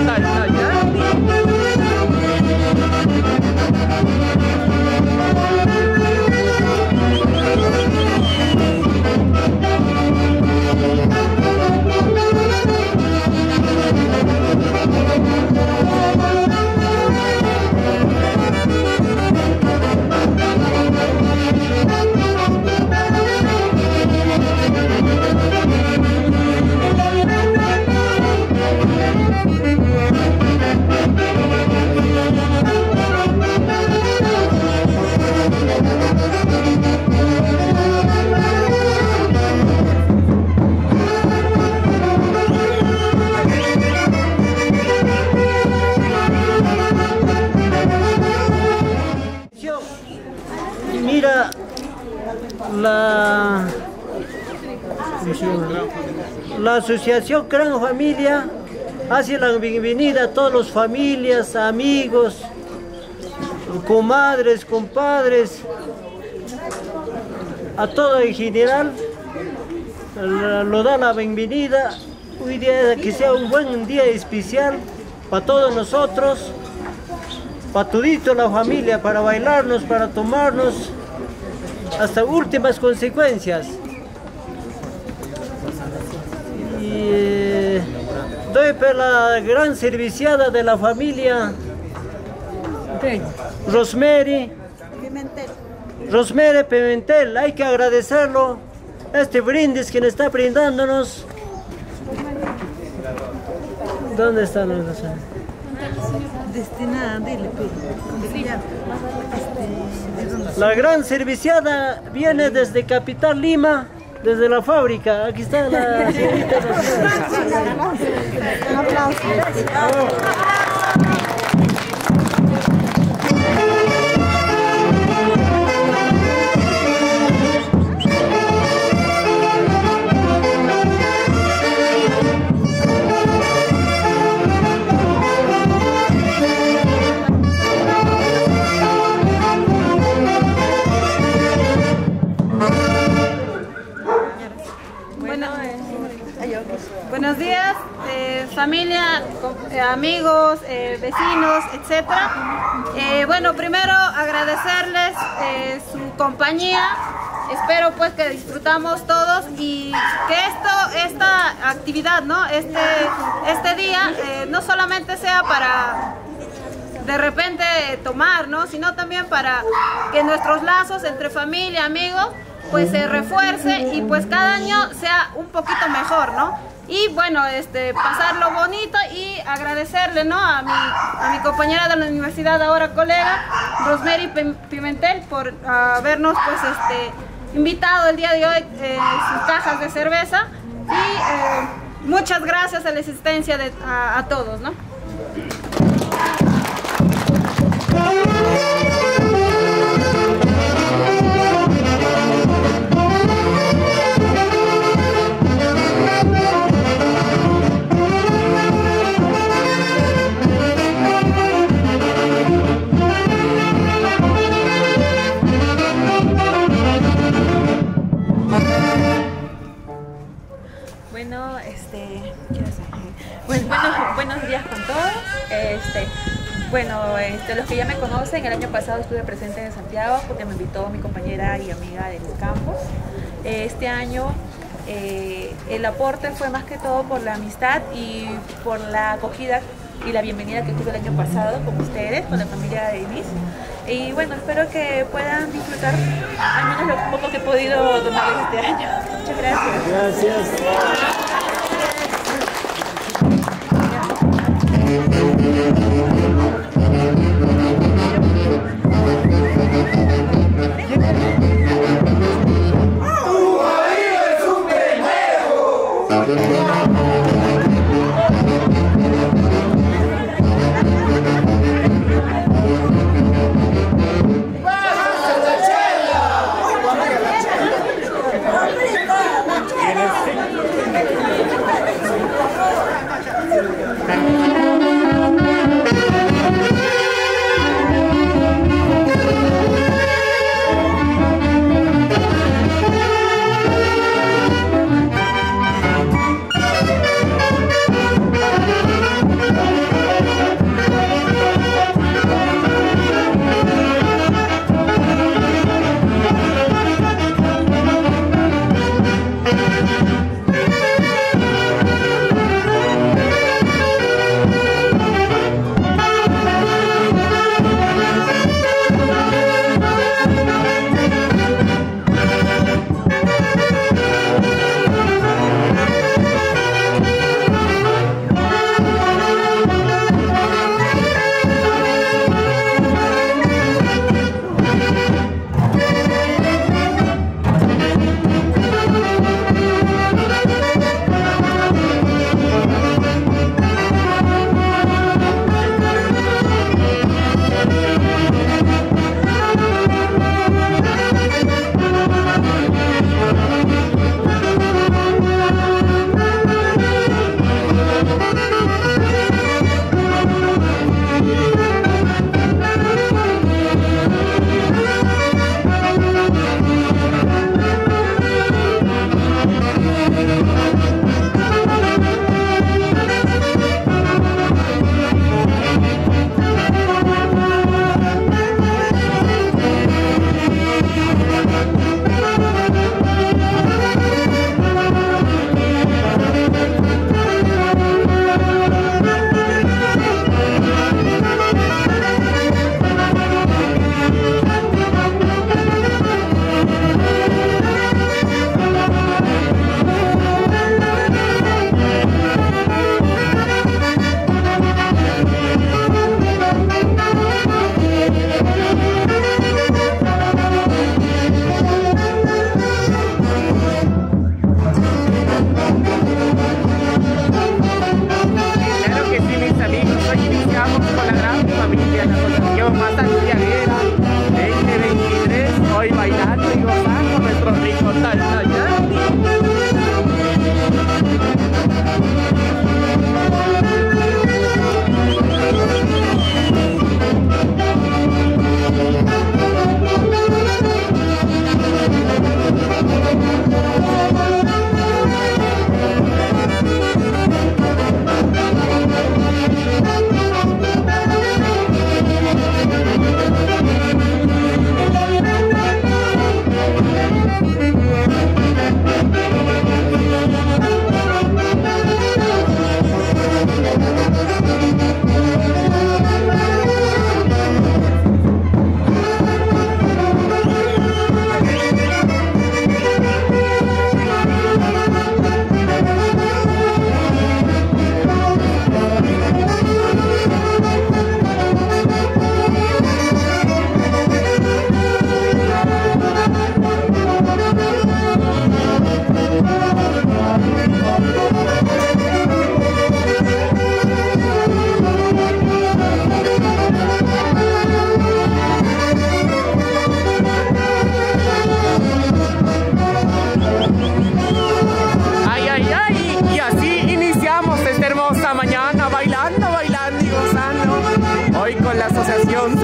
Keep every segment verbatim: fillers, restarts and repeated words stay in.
Mira, la, la asociación Gran Familia hace la bienvenida a todas las familias, amigos, comadres, compadres, a todo en general. Lo da la bienvenida. Hoy día que sea un buen día especial para todos nosotros, para todito la familia, para bailarnos, para tomarnos hasta últimas consecuencias. Y eh, doy por la gran serviciada de la familia Rosemary Pimentel. Rosemary Pimentel. Hay que agradecerlo, este brindis que nos está brindándonos. ¿Dónde están los dos? Destinada, dile, La gran serviciada viene desde Capital Lima, desde la fábrica. Aquí está la señorita. Un aplauso. Buenos días, eh, familia, eh, amigos, eh, vecinos, etcétera. Eh, bueno, primero agradecerles eh, su compañía. Espero pues que disfrutamos todos y que esto, esta actividad, ¿no? Este, este día eh, no solamente sea para de repente tomar, ¿no? Sino también para que nuestros lazos entre familia, amigos, pues se refuerce y pues cada año sea un poquito mejor, ¿no? Y bueno, este, pasarlo bonito y agradecerle, ¿no? a, mi, a mi compañera de la universidad, ahora colega, Rosemary Pimentel, por habernos pues, este, invitado el día de hoy eh, sus cajas de cerveza. Y eh, muchas gracias a la asistencia de, a, a todos, ¿no? Bueno, este, bueno, bueno, buenos días con todos. Este, bueno, este, los que ya me conocen, el año pasado estuve presente en Santiago porque me invitó mi compañera y amiga del campus. Este año eh, el aporte fue más que todo por la amistad y por la acogida y la bienvenida que tuve el año pasado con ustedes, con la familia de Denise. Y bueno, espero que puedan disfrutar al menos lo poco que he podido donarles este año. Muchas gracias. Gracias. Tienes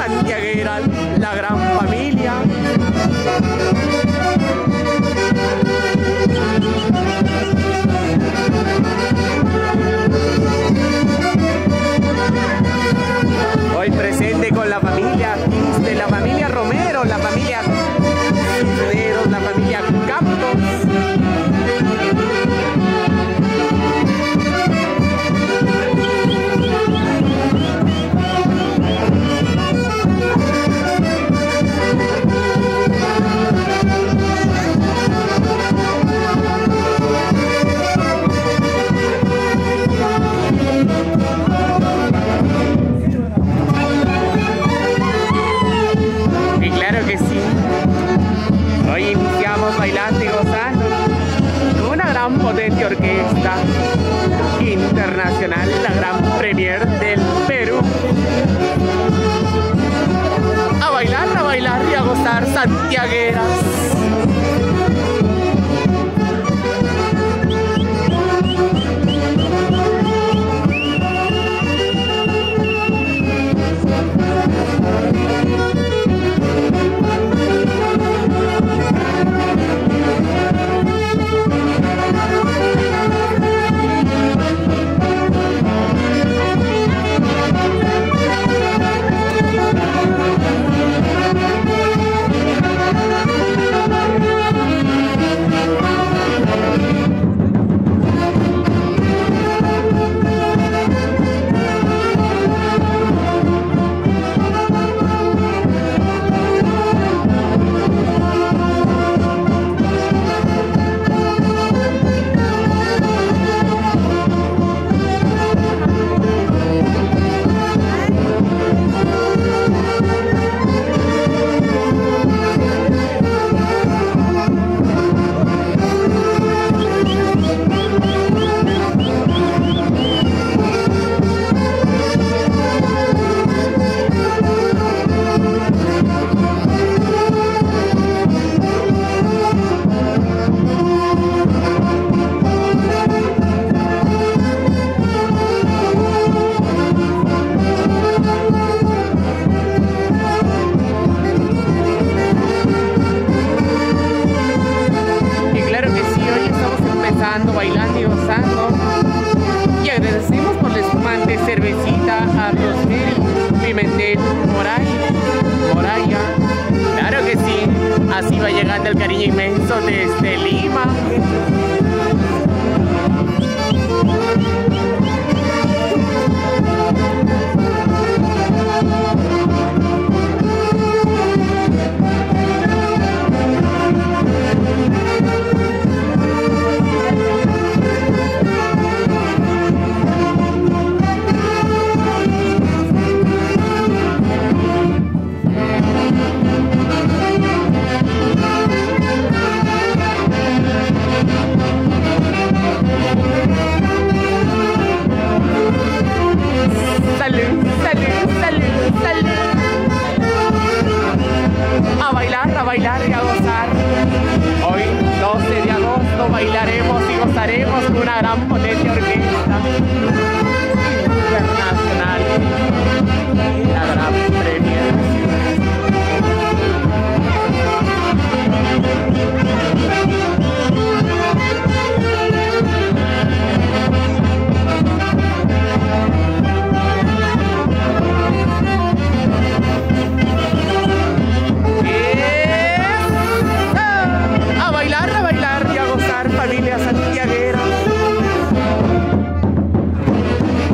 santiaguera, la gran familia. Hoy presente con la familia Quiste, la familia Romero, la familia Cisneros, la familia Campos. Bailando y gozando con una gran potente orquesta internacional, la gran premier del Perú. A bailar, a bailar y a gozar, santiagueras. Bailando y gozando, y agradecemos por la espumante cervecita a Rosemary, Pimentel, Moraya, Moraya. Claro que sí, así va llegando el cariño inmenso desde Lima. A bailar, a bailar y a gozar. Hoy, doce de agosto, bailaremos y gozaremos con una gran potente orquesta internacional, la gran premier. Familia santiaguera.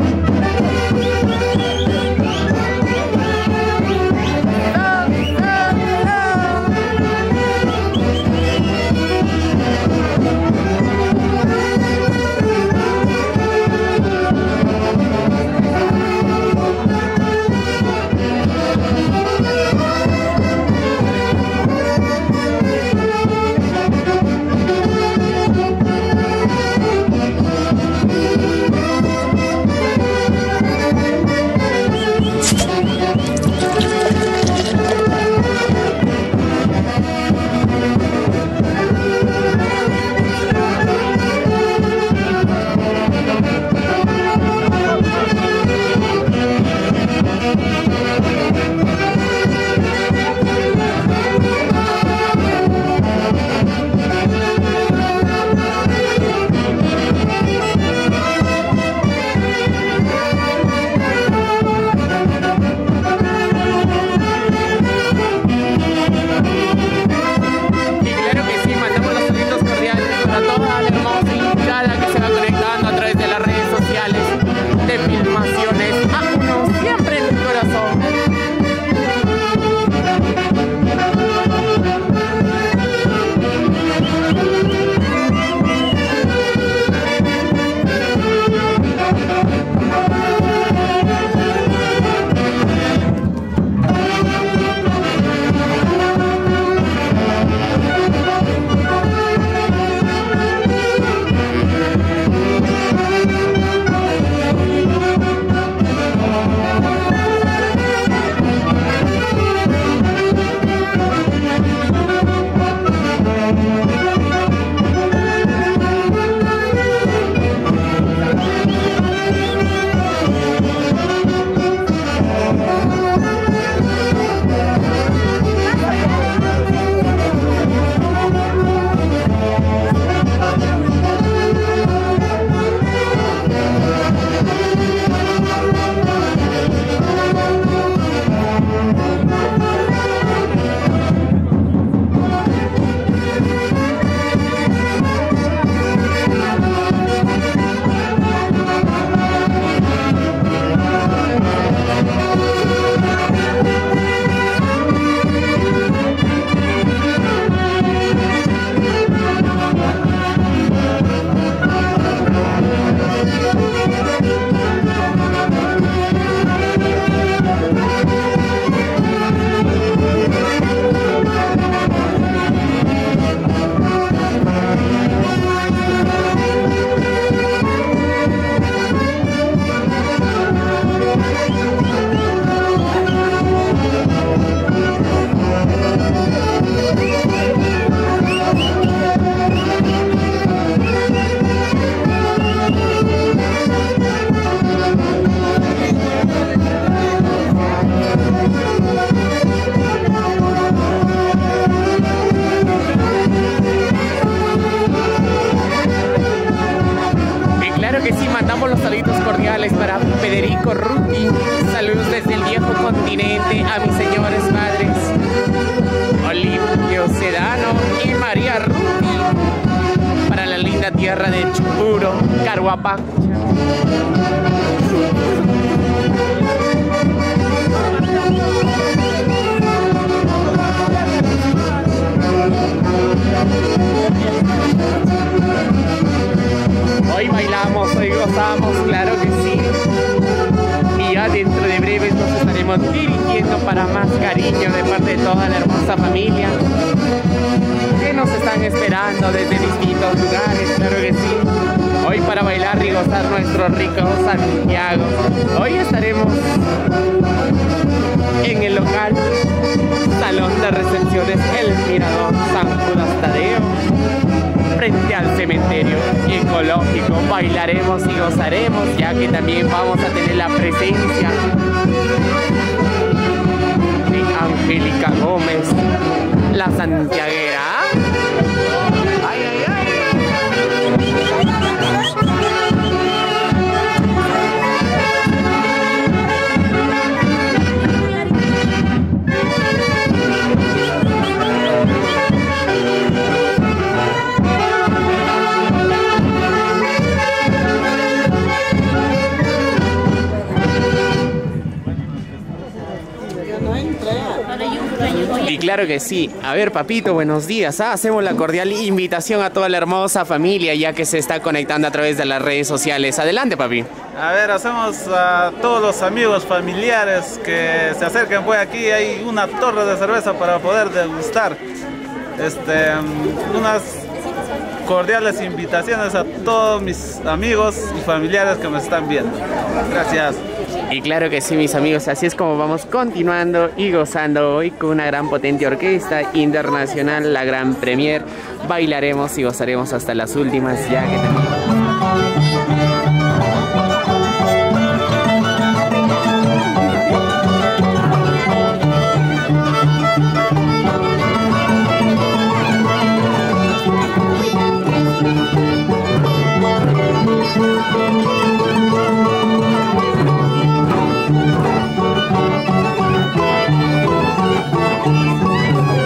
informaciones a uno siempre en el corazón. Para Federico Ruti, saludos desde el viejo continente a mis señores padres Olimpio Sedano y María Ruti, para la linda tierra de Chupuro, Caruapacha. Hoy bailamos, hoy gozamos, claro que sí. Y ya dentro de breves nos estaremos dirigiendo para más cariño de parte de toda la hermosa familia que nos están esperando desde distintos lugares, claro que sí. Hoy para bailar y gozar nuestro rico Santiago. Hoy estaremos en el local Salón de Recepciones El Mirador San Judas Tadeo, frente al cementerio ecológico. Bailaremos y gozaremos, ya que también vamos a tener la presencia de Angélica Gómez, la santiaguera. Ay, ay, ay. Y claro que sí. A ver, papito, buenos días. Ah, hacemos la cordial invitación a toda la hermosa familia, ya que se está conectando a través de las redes sociales. Adelante, papi. A ver, hacemos a todos los amigos, familiares que se acerquen. Pues aquí hay una torre de cerveza para poder degustar. Este, unas cordiales invitaciones a todos mis amigos y familiares que me están viendo. Gracias. Y claro que sí, mis amigos, así es como vamos continuando y gozando hoy con una gran potente orquesta internacional, la Gran Premier. Bailaremos y gozaremos hasta las últimas, ya que también...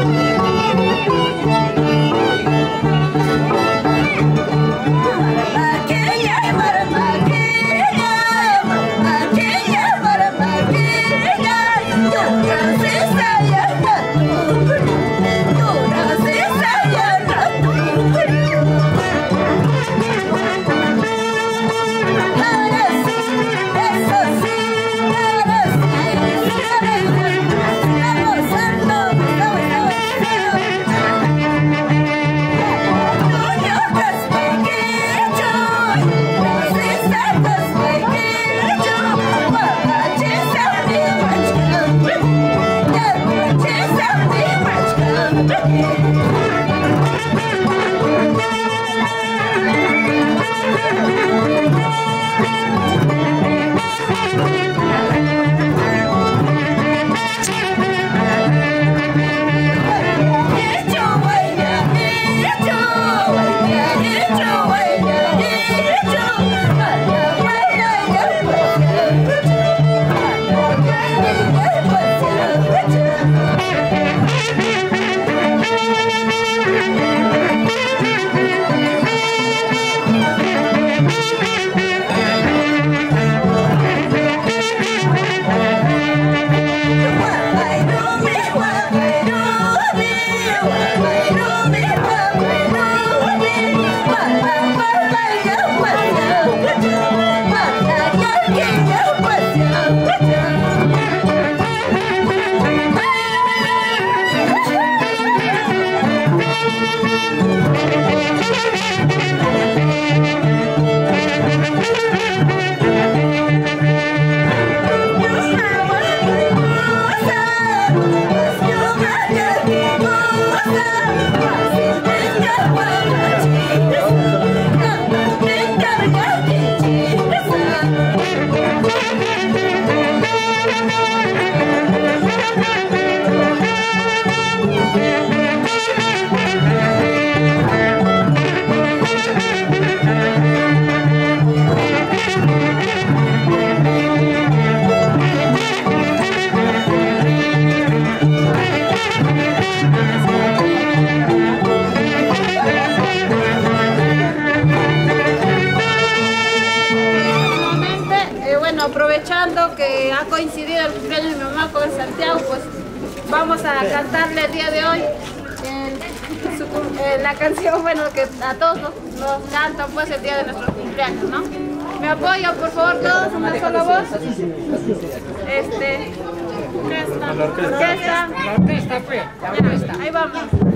La verdad. que ha coincidido el cumpleaños de mi mamá con Santiago, pues vamos a cantarle el día de hoy el, su, eh, la canción, bueno, que a todos nos, nos cantan pues el día de nuestro cumpleaños, ¿no? Me apoyan por favor todos, una sola voz. Este, orquesta, orquesta, la orquesta, pues, la orquesta. Ahí vamos.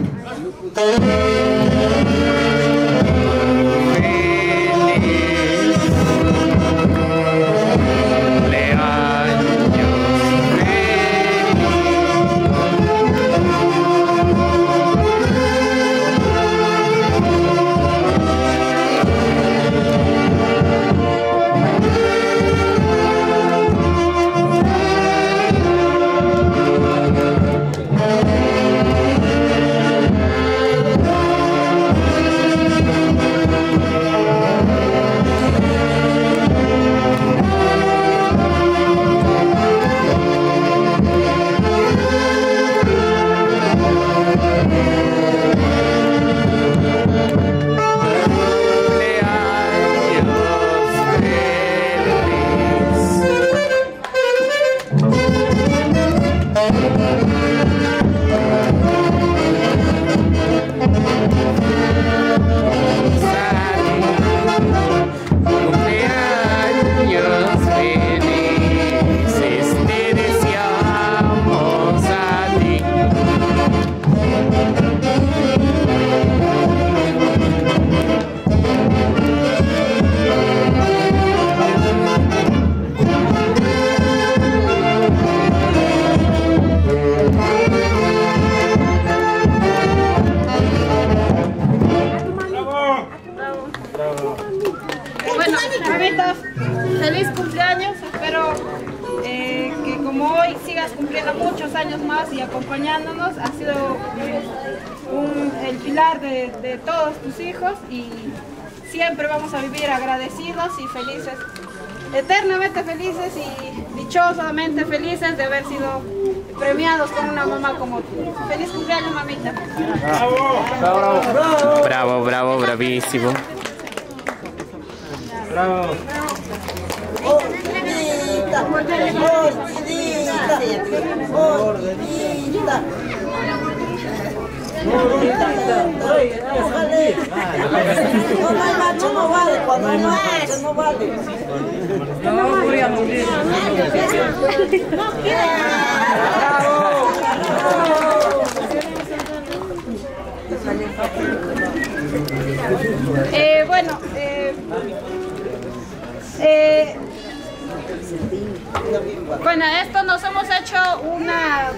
Bueno, mamitas, feliz cumpleaños. Espero eh, que como hoy sigas cumpliendo muchos años más y acompañándonos. Ha sido eh, un, el pilar de, de todos tus hijos y siempre vamos a vivir agradecidos y felices, eternamente felices y dichosamente felices de haber sido premiados con una mamá como tú. Feliz cumpleaños, mamita. Bravo, bravo, bravo, bravo, bravo, bravísimo. Bravo. Gordita, gordita, no, no hay macho, no vale, cuando no hay macho, no vale. No voy a morir. Eh, bueno, eh, eh, bueno, esto nos hemos hecho una,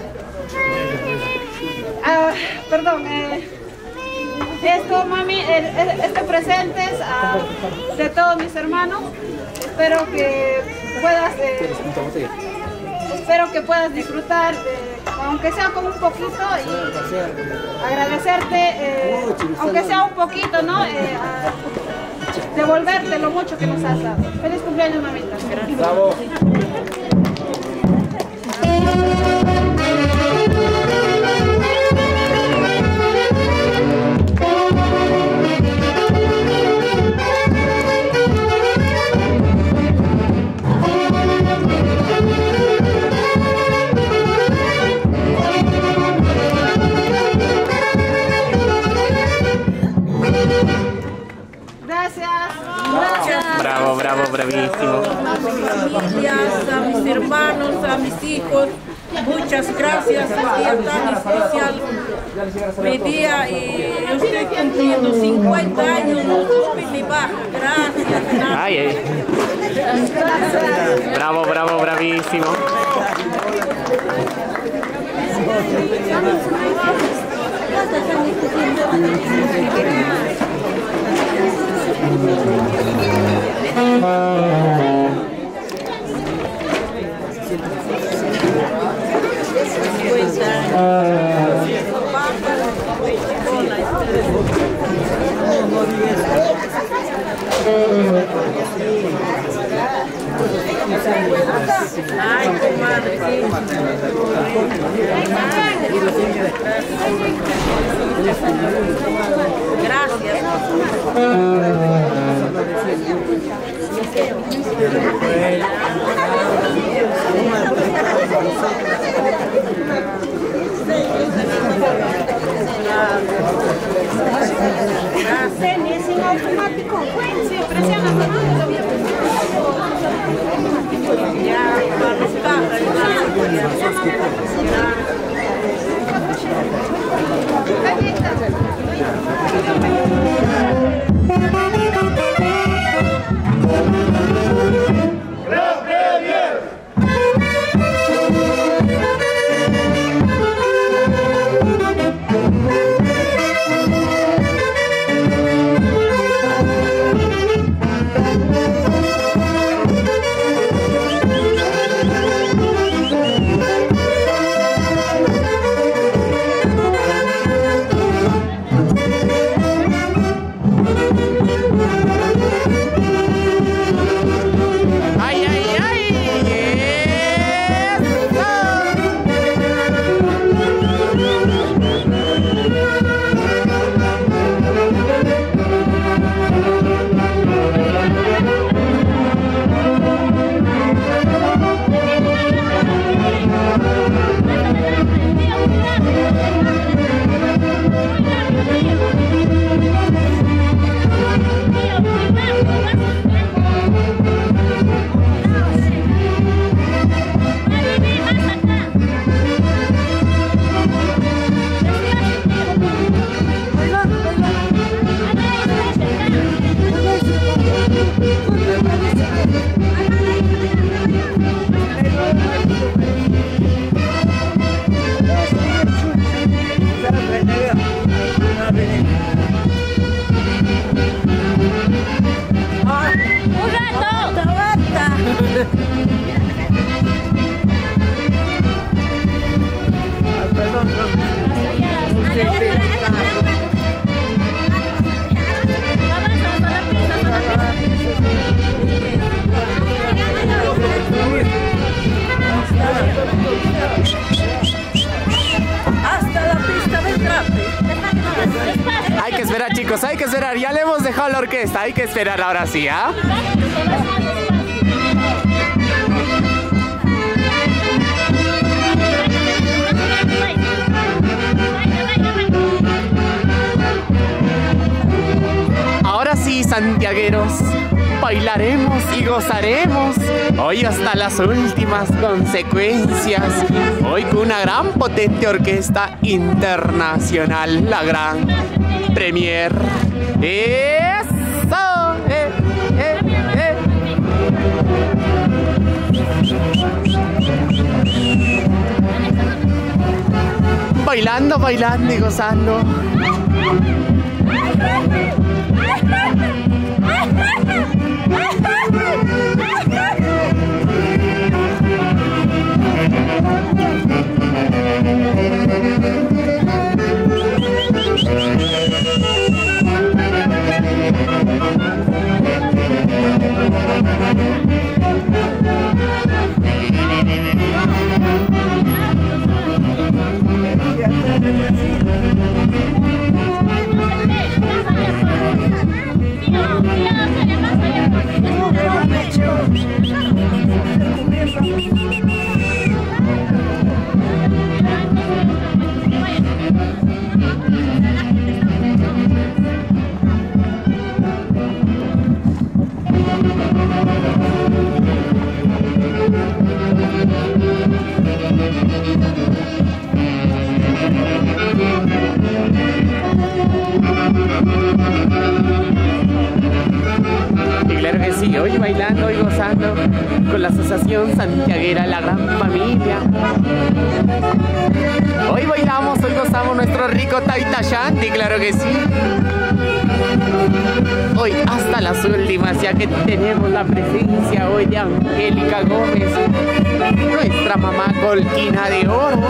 ah, perdón, eh, esto, mami, eh, este presente es ah, de todos mis hermanos. Espero que puedas, eh, espero que puedas disfrutar, de, aunque sea con un poquito, y agradecerte, eh, aunque sea un poquito, ¿no? Eh, a devolverte lo mucho que nos has dado. Feliz cumpleaños, mamita. Gracias. Bravo. Bravo, bravo, bravísimo. A mis familias, a mis hermanos, a mis hijos, muchas gracias. Un día tan especial, mi día, y yo estoy cumpliendo cincuenta años, no sube ni baja. Gracias. Ay, ay. Bravo, bravo, bravísimo. Ay, comadre, sí. Gracias. Gracias. que esperar, ya le hemos dejado la orquesta, hay que esperar ahora sí, ¿ah? Ahora sí, santiagueros, bailaremos y gozaremos hoy hasta las últimas consecuencias. Hoy con una gran potente orquesta internacional, la gran Premier. ¡Eso! ¡Eh, eh, eh! Bailando, bailando y gozando. Hoy bailando y gozando con la Asociación Santiaguera La Gran Familia. Hoy bailamos, hoy gozamos nuestro rico Taita Shanti, claro que sí. Hoy hasta las últimas, ya que tenemos la presencia hoy de Angélica Gómez, nuestra mamá colquina de oro.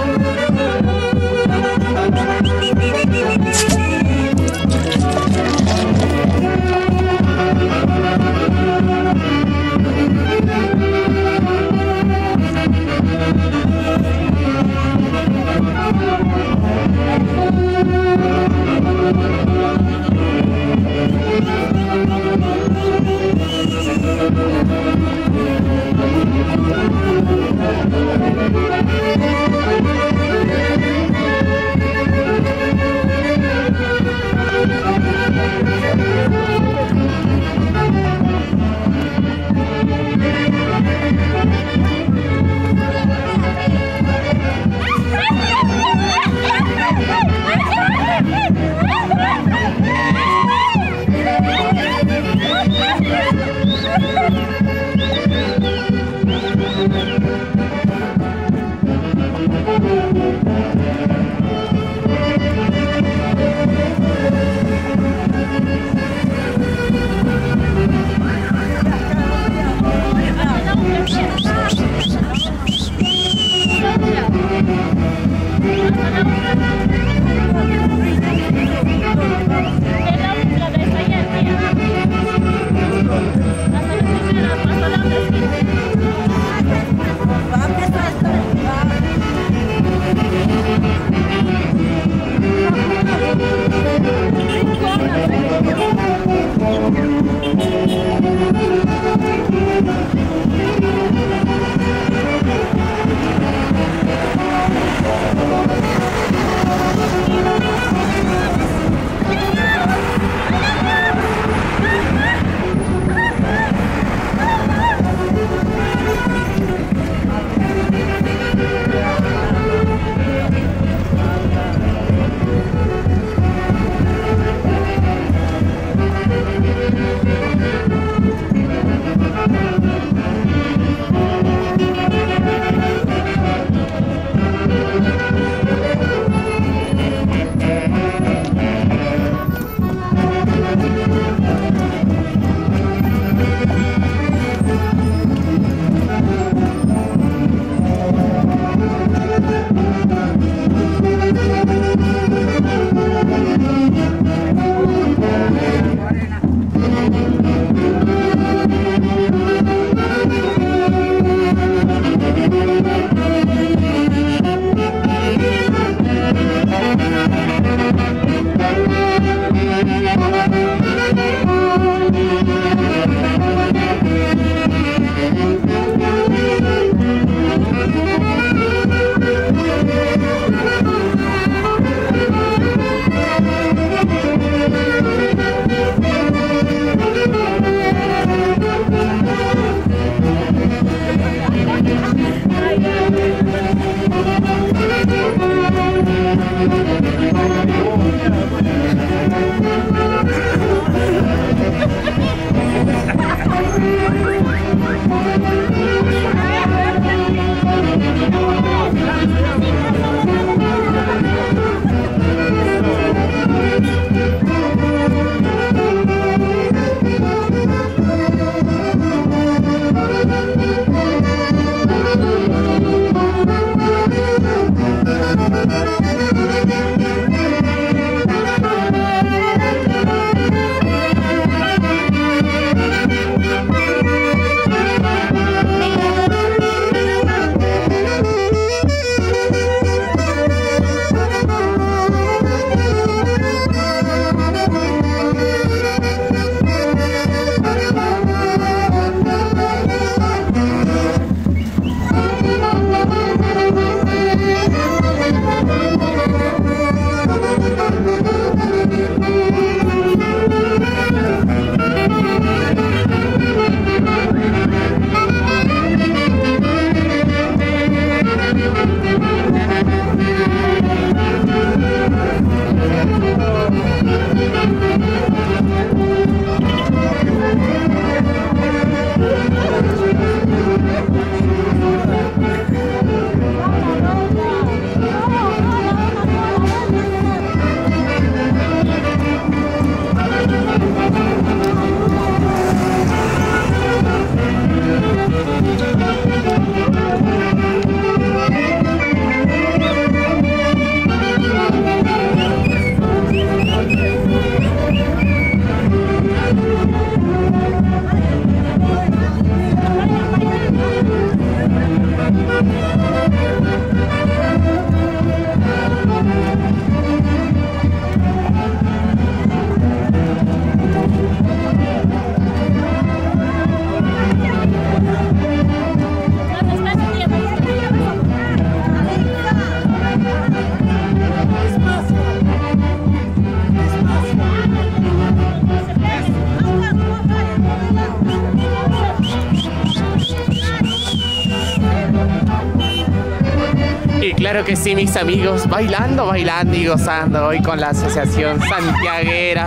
Claro que sí, mis amigos, bailando, bailando y gozando hoy con la Asociación Santiaguera.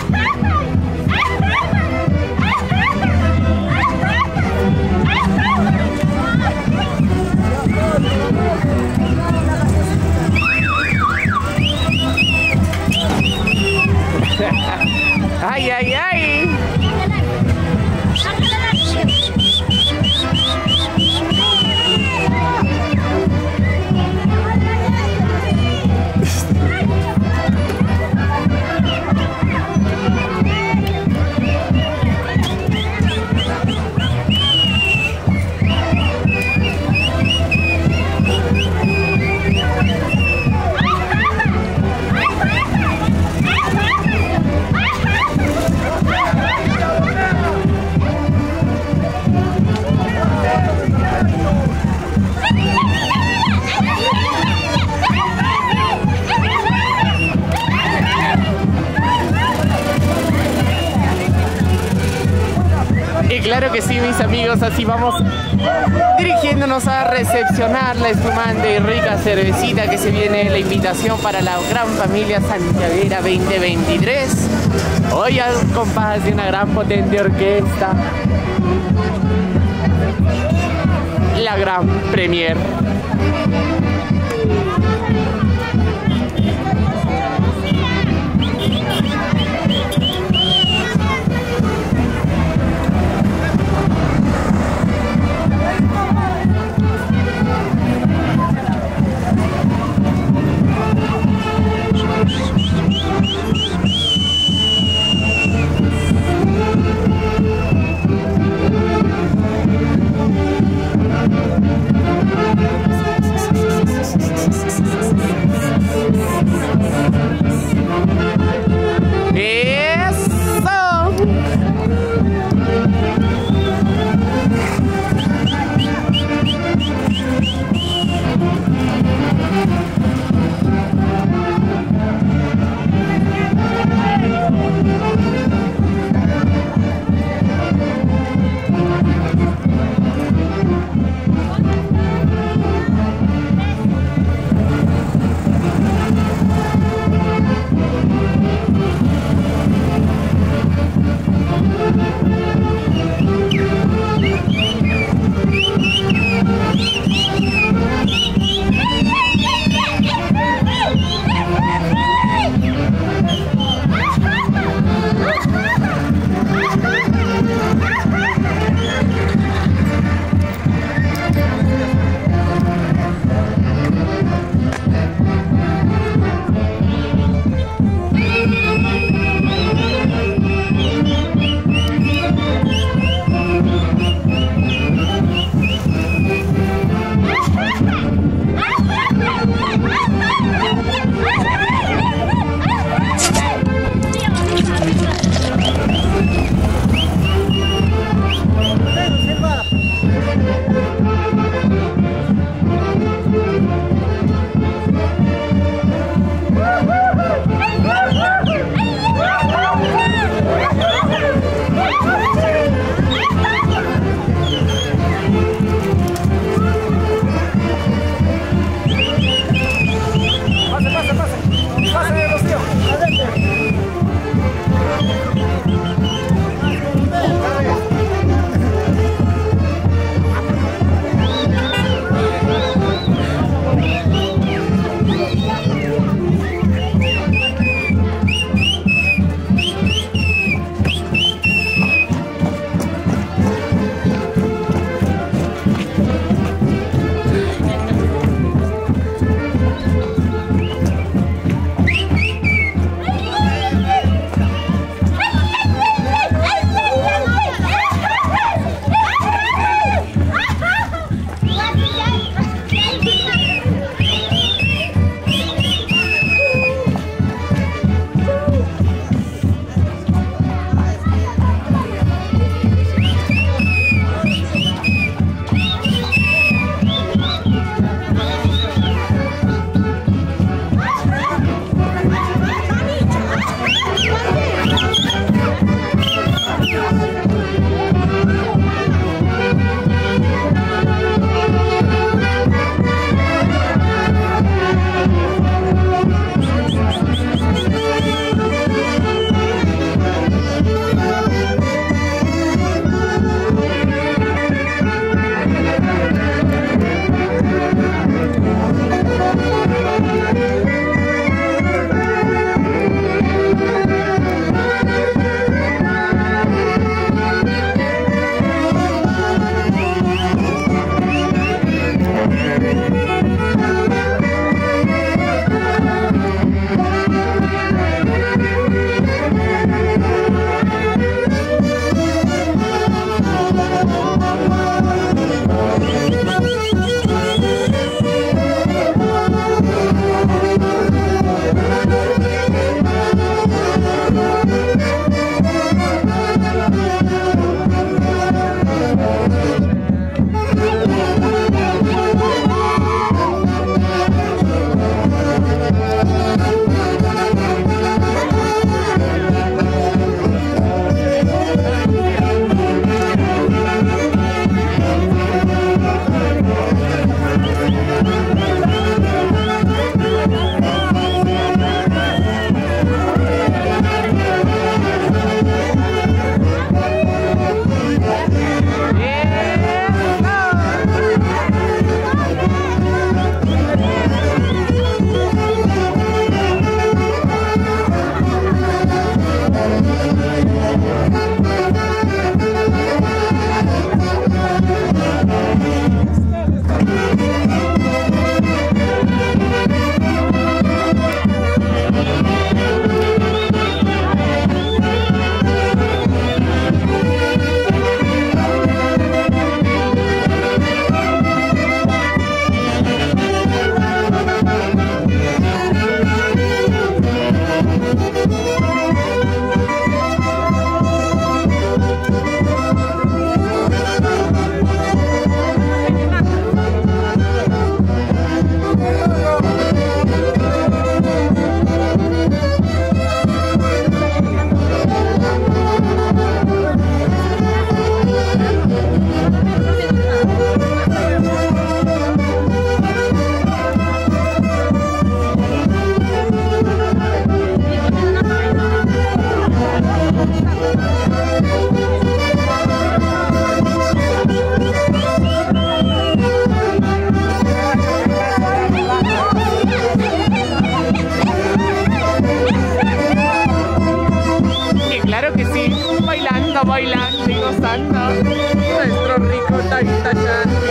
¡Ay, ay, ay! Claro que sí, mis amigos, así vamos dirigiéndonos a recepcionar la espumante y rica cervecita que se viene, la invitación para la gran familia santiaguera veinte veintitrés. Hoy al compás de una gran potente orquesta, la gran premier. Thank you. Bailando y gozando nuestro rico Taitachandi.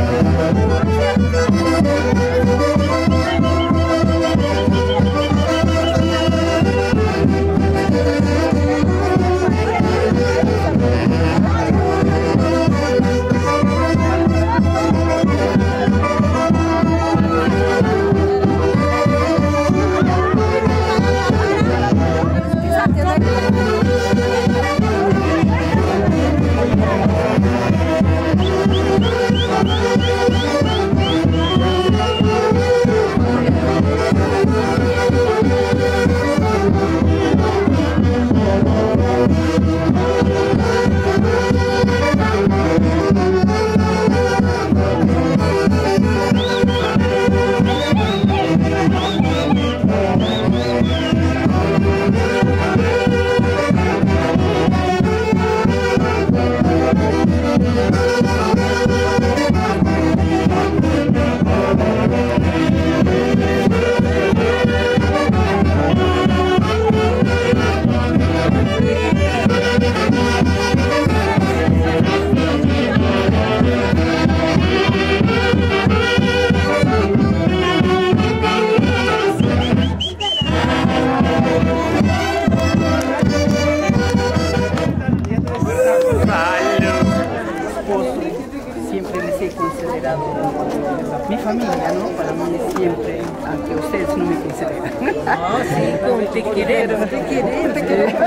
Mi familia, ¿no? Para mí siempre, aunque ustedes no me consideran. No, sí, como te quiero, te quiero, te quiero.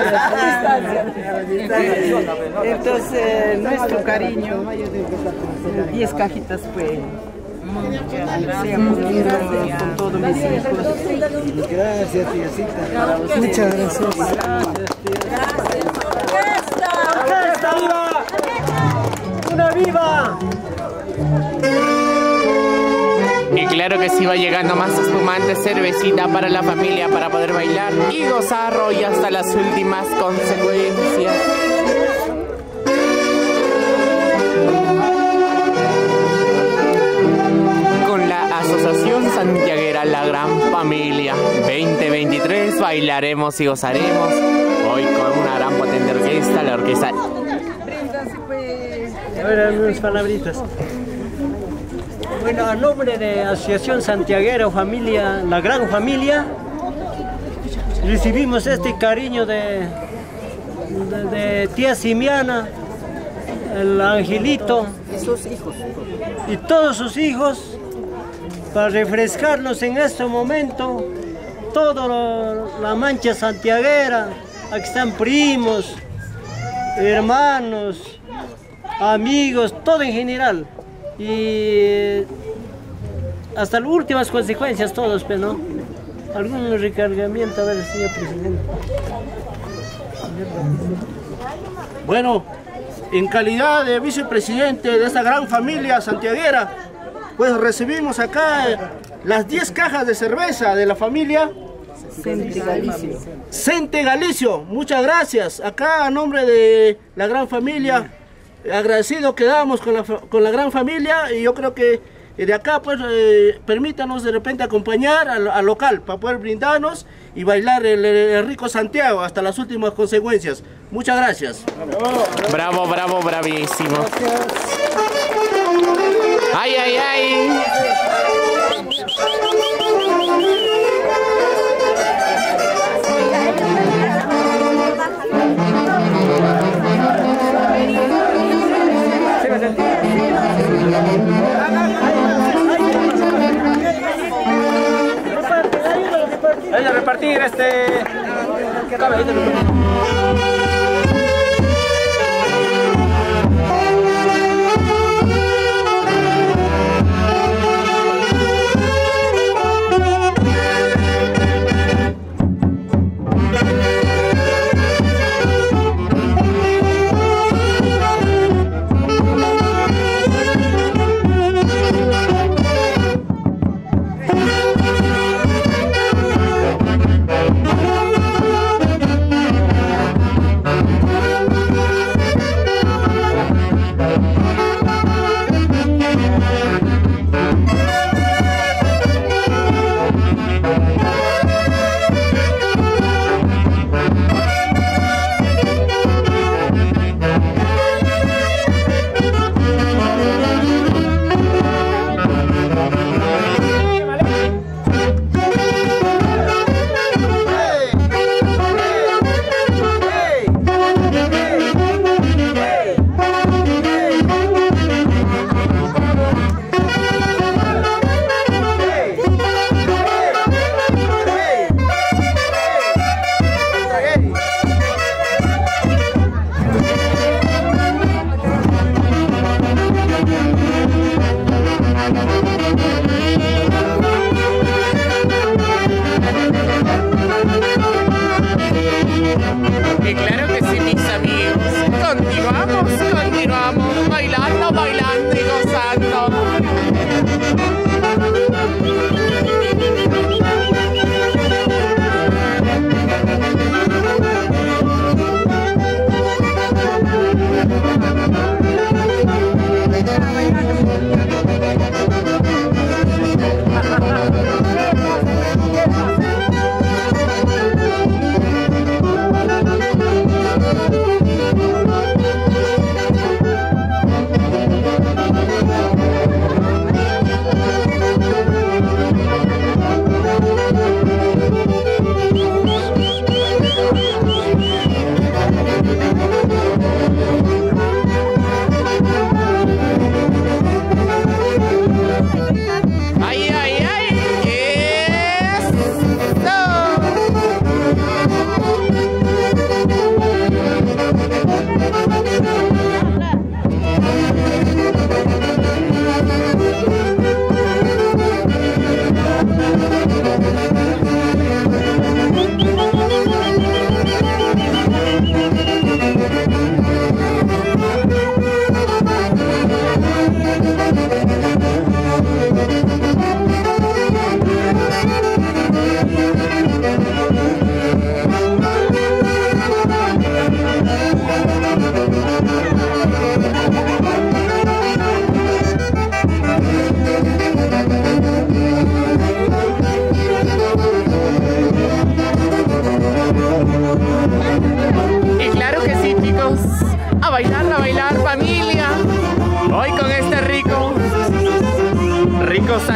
Entonces, nuestro cariño, diez cajitas, pues, seamos lindos con todos mis hijos. Gracias, tiacita. Muchas gracias. ¡Orquesta! ¡Viva! ¡Una viva! Y claro que sí va llegando más espumante, cervecita para la familia para poder bailar y gozar hoy hasta las últimas consecuencias. Con la Asociación Santiaguera La Gran Familia veinte veintitrés bailaremos y gozaremos hoy con una gran potente orquesta, la orquesta. A ver, unas palabritas. Bueno, a nombre de Asociación Santiaguera Familia, la Gran Familia, recibimos este cariño de, de, de tía Simiana, el Angelito Sus hijos. y todos sus hijos para refrescarnos en este momento toda la mancha santiaguera. Aquí están primos, hermanos, amigos, todo en general. Y hasta las últimas consecuencias todos, pero ¿no? Algún recargamiento, a ver, señor presidente. Bueno, en calidad de vicepresidente de esta gran familia santiaguera, pues recibimos acá las diez cajas de cerveza de la familia Sente Galicia. Sente Galicio. Muchas gracias. Acá a nombre de la gran familia, agradecido quedamos con la, con la gran familia, y yo creo que de acá pues eh, permítanos de repente acompañar al, al local para poder brindarnos y bailar el, el rico Santiago hasta las últimas consecuencias. Muchas gracias. Bravo, bravo, bravísimo. Ay, ay, ay. Hay que repartir este...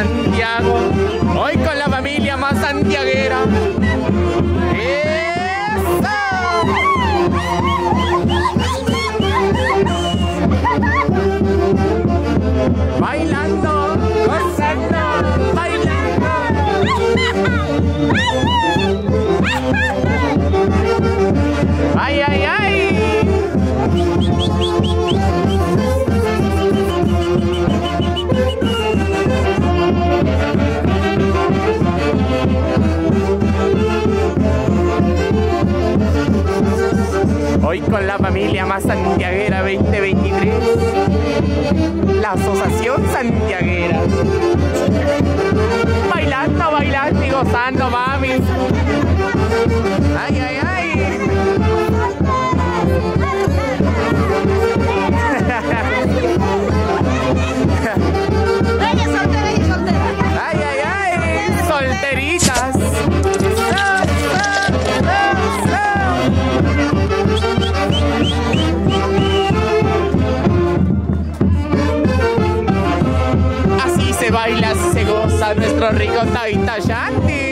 Santiago, hoy con la familia más santiaguera. ¡Eso! Bailando, gozando, bailando. ¡Ay, ay, ay! Hoy con la familia más santiaguera veinte veintitrés, la Asociación Santiaguera. Bailando, bailando y gozando, mami. Ay, ay, ay. Ay, ay, ay. Solteritas. Así se baila, así se goza nuestro rico Taita Shanti.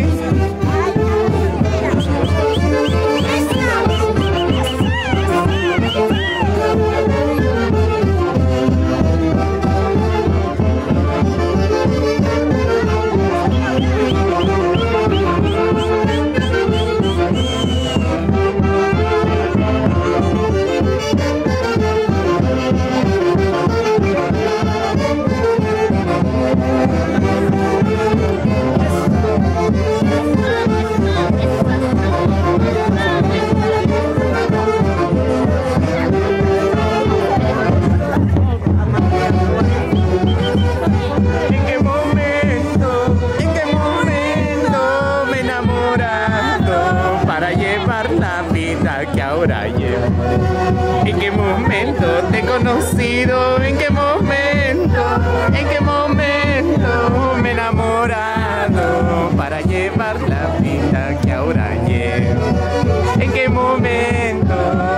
¿En qué momento te he conocido? ¿En qué momento? ¿En qué momento me he enamorado para llevar la vida que ahora llevo? ¿En qué momento?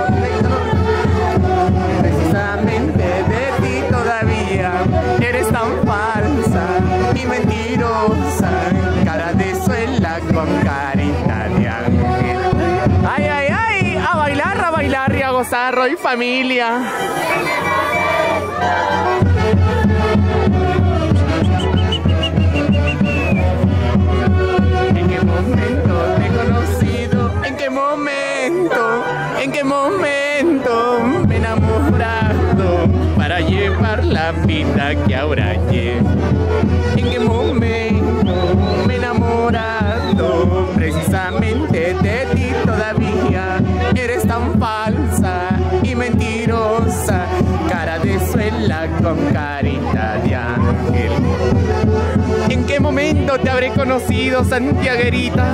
Precisamente de ti todavía eres tan falsa y mentirosa, cara de suela con carita de ángel. Ay, ay, ay, a bailar, a bailar y a gozar hoy familia. ¿En qué momento te he conocido? ¿En qué momento? ¿En qué momento me he enamorado para llevar la vida que ahora llevo? ¿En qué momento me he enamorado precisamente de ti todavía? Eres tan falsa y mentirosa, cara de suela con carita de ángel. ¿En qué momento te habré conocido, santiaguerita?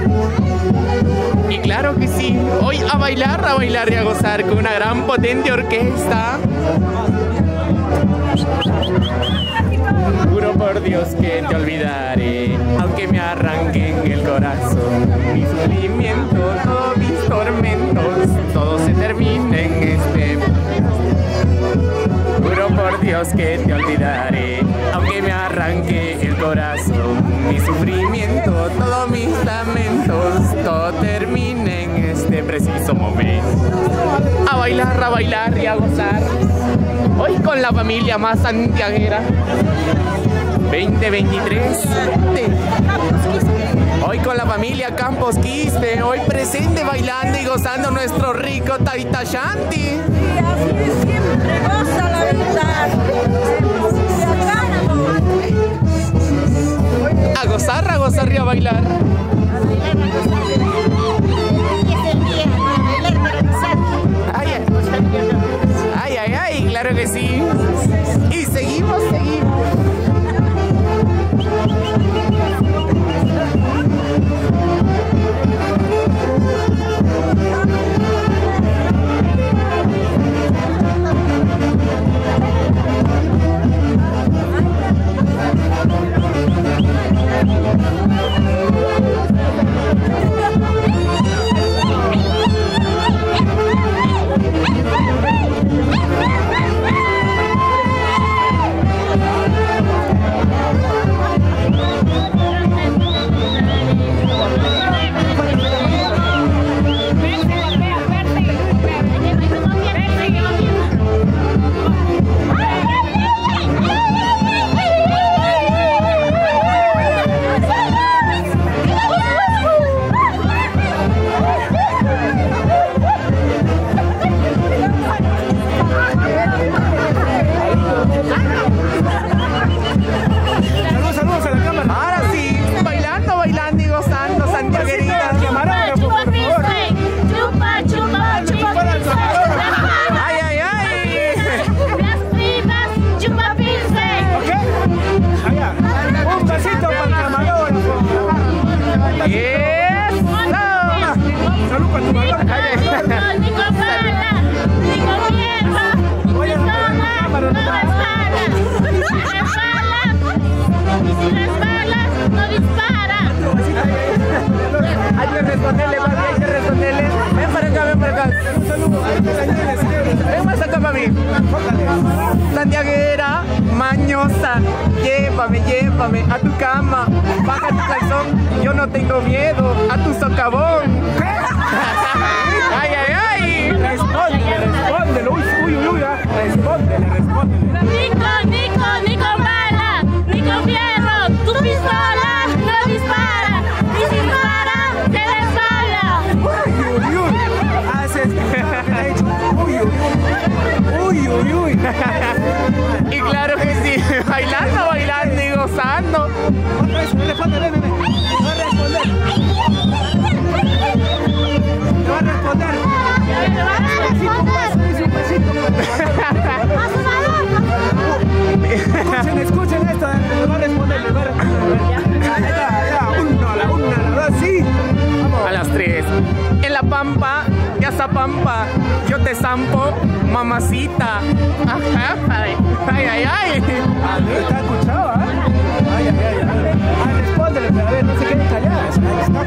Y claro que sí, hoy a bailar, a bailar y a gozar con una gran potente orquesta. Juro por Dios que te olvidaré, aunque me arranquen el corazón. Mi sufrimiento, todos mis tormentos, todo se termina en este. Juro por Dios que te olvidaré, aunque me arranque el corazón. Mi sufrimiento, todos mis lamentos, todo termina en este preciso momento. A bailar, a bailar y a gozar, hoy con la familia más santiaguera. veinte veintitrés. Hoy con la familia Campos Quispe, hoy presente bailando y gozando nuestro rico Taita Shanti. Y así siempre goza la vida. A gozar, a gozar y a bailar. Ay, ay, ay, ay, claro que sí. Y seguimos, seguimos. Un besito para el camarógrafo. ¡Eso! Salud para tu valor. Ni con bala, ni con hierro, ni sola, no resbala. Y si resbala, no dispara. Hay que responderle, papi, hay que responderle. Ven para acá, ven para acá. Ven más acá, papi. Santiaguera, mañosa, llévame, llévame a tu cama. Baja tu calzón, yo no tengo miedo a tu socavón. ¡Ay, ay, ay! Respóndele, respóndele. Uy, uy, uy, uy. Respóndele, respóndele. Ni con, ni con, ni con bala, ni con fierro, tu pistola no dispara. Y si dispara, te resbala. Uy, uy, uy. Haces que le ha dicho. Uy, uy, uy. Uy, uy, uy. Y claro que sí, bailando, bailando y gozando. Otra vez, respóndele, nene. Va a responder. Te va a responder. Escuchen, escuchen esto, le va a responder, le va a responder. Ya, ya, ya, uno, la una, la dos, sí. A las tres. En la pampa, ya está pampa. Yo te zampo, mamacita. Ajá, ay, ay, ay. ay. Está escuchado, ¿ah? Ay, ay, ay, ay. Ah, respóndele, pero a ver, no se queden calladas. Ahí está.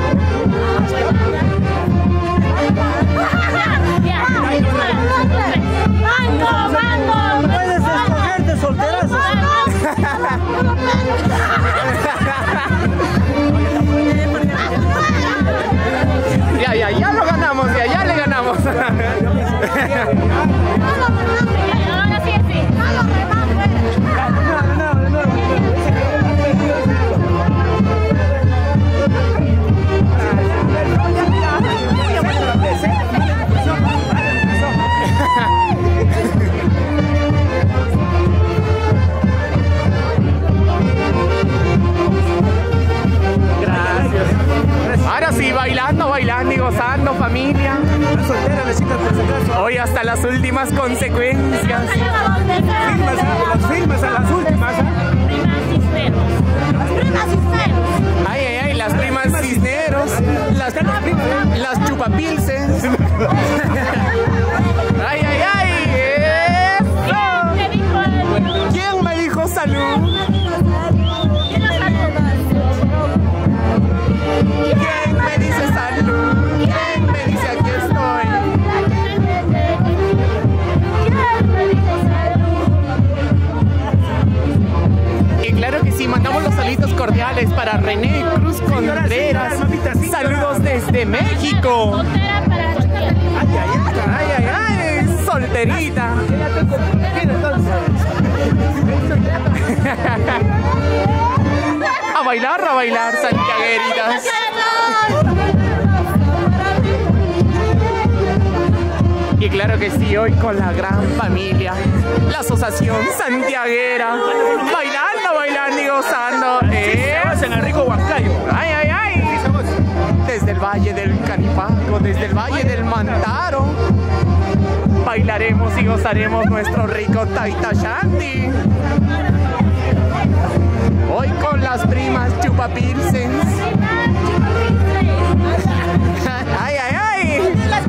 Mango, mango. Puedes escogerte solterazo. Ya, ya, ya lo ganamos, ya, ya le ganamos. Ahora sí, sí. Ahora sí, bailando, bailando y gozando, familia. Hoy hasta las últimas consecuencias. Las firmas a las últimas. Ay, ay, ay, las primas cisneros, las, las chupapilces. Ay, ay, ay. ¡Eso! ¿Quién me dijo salud? ¿Quién me dice salud? ¿Quién me dice aquí estoy? Y claro que sí, mandamos los saludos cordiales para René Cruz Contreras. Saludos desde México. Ay, ay, ay, ay, ay, solterita. A bailar, a bailar, santiagueritas. Y claro que sí, hoy con la gran familia, la asociación santiaguera, bailando, bailando y gozando. ¿Eh? En el rico Huancayo. Ay, ay, ay. Desde el valle del Canipaco, desde el valle del Mantaro, bailaremos y gozaremos nuestro rico Taita Shanti. Hoy con las primas chupapilsens. Ay, ay, ay.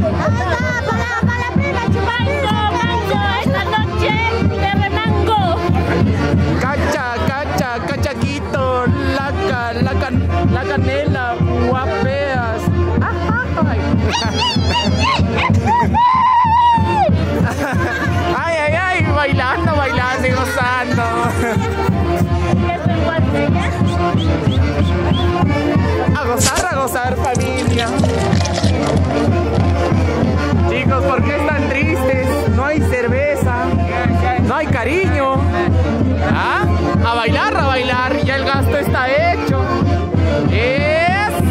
Esta noche te remango. Cacha, cacha, cachaquito, la, ca, la, can, la canela, guapeas. Ay. Ay, ay, ay, bailando, bailando y gozando. A gozar, a gozar, familia. Chicos, ¿por qué están tristes? No hay cerveza, no hay cariño. ¿Ah? A bailar, a bailar, ya el gasto está hecho. ¡Eso!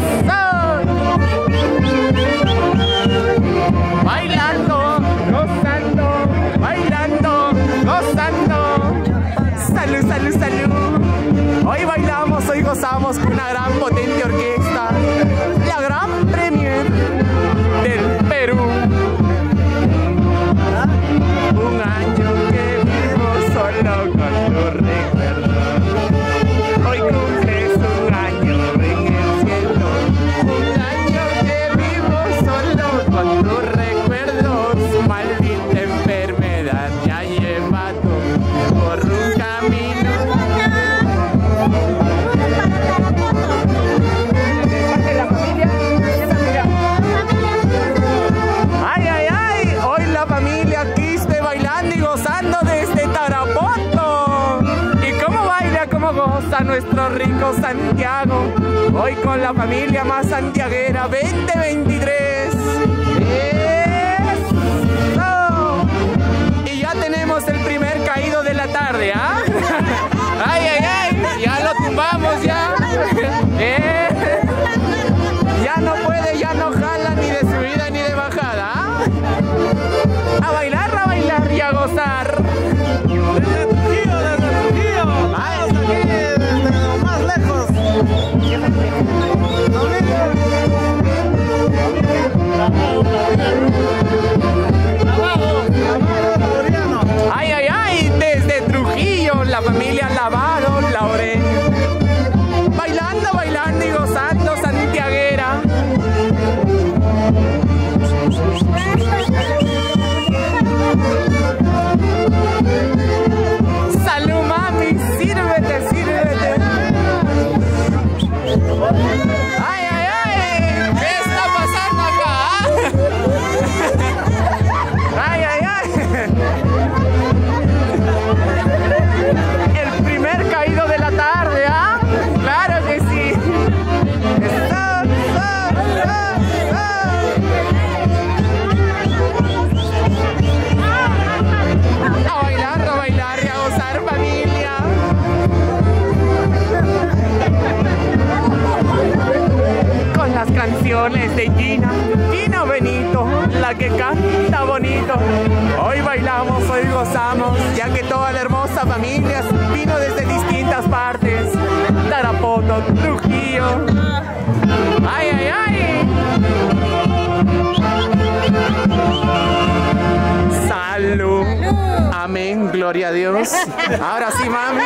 Bailando, gozando, bailando, gozando. Salud, salud, salud. Hoy bailamos, hoy gozamos con una gran potente orquesta, la gran premier del Perú. Un año que vivo solo con tu recuerdo. Hoy cumple a nuestro rico Santiago, hoy con la familia más santiaguera veinte veintitrés. ¡Eso! Y ya tenemos el primer caído de la tarde, ¿ah? ¡Ay, ay, ay! Ya lo tumbamos, ya. ¡Eh! Ya no puede, ya no jala ni de subida ni de bajada, ¿ah? A bailar, a bailar y a gozar. Desde Trujillo, desde Trujillo. Vamos aquí, desde lo más lejos. Ay, ay, ay, desde Trujillo, la familia Lavado, Lauren. Bailando, bailando y gozando santiaguera. Salud, mami, sírvete, sírvete. Ay, ay, ay, ¿qué está pasando acá? Ay, ay, ay. El primer caído de la tarde, ¿ah? Claro que sí. Stop, stop, stop, stop. A bailar, a bailar y a gozar, familia. Con las canciones de Gina, Gina Benito, la que canta bonito. Hoy bailamos, hoy gozamos, ya que toda la hermosa familia vino desde distintas partes. Tarapoto, Trujillo. ¡Ay, ay, ay! ¡Salud! Amén, gloria a Dios. Ahora sí, mami.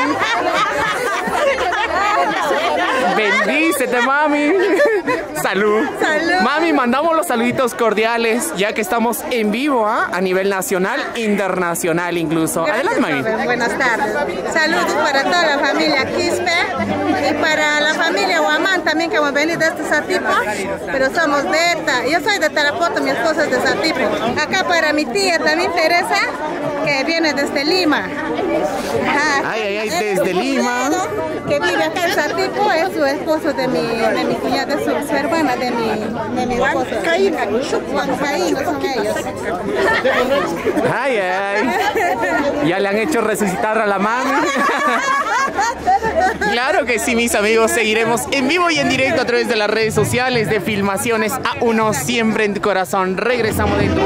Bendícete, mami. Salud. Salud. Mami, mandamos los saluditos cordiales, ya que estamos en vivo, ¿ah? A nivel nacional, internacional incluso. Adelante, mami. Buenas tardes. Saludos para toda la familia Quispe y para la familia Huamán también, que hemos venido desde Satipo, pero somos de ETA. Yo soy de Tarapoto, mi esposa es de Satipo. Acá para mi tía también, Teresa, que viene desde Lima. Ajá. Ay, ay, ay, desde Lima. Que vive acá en Satipo, es su esposo de mi, de mi cuñada, es su, su hermana de mi, de mi esposo. Juan Caín, son ellos. Ay, ay. Ya le han hecho resucitar a la mami. Claro que sí, mis amigos, seguiremos en vivo y en directo a través de las redes sociales de Filmaciones A uno, siempre en tu corazón. Regresamos dentro.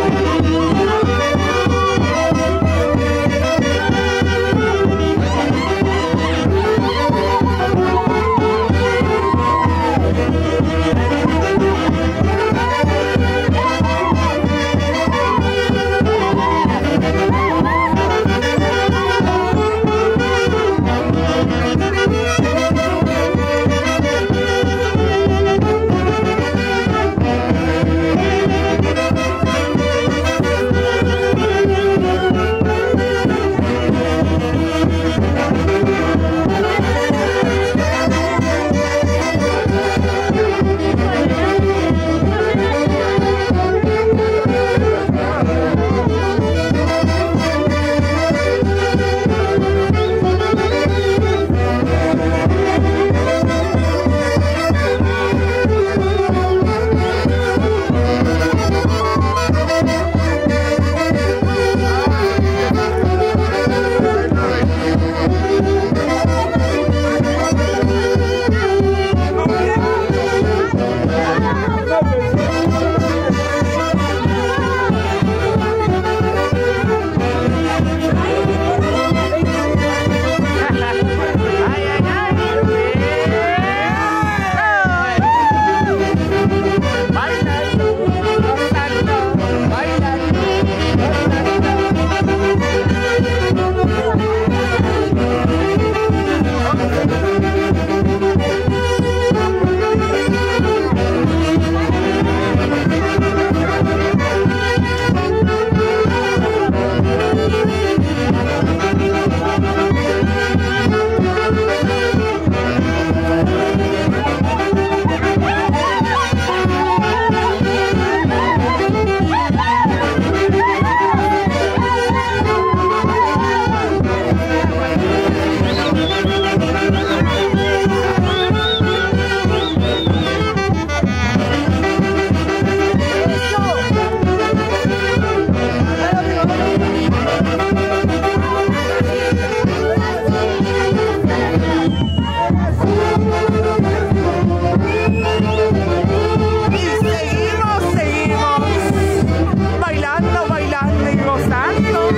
Y seguimos, seguimos bailando, bailando y gozando.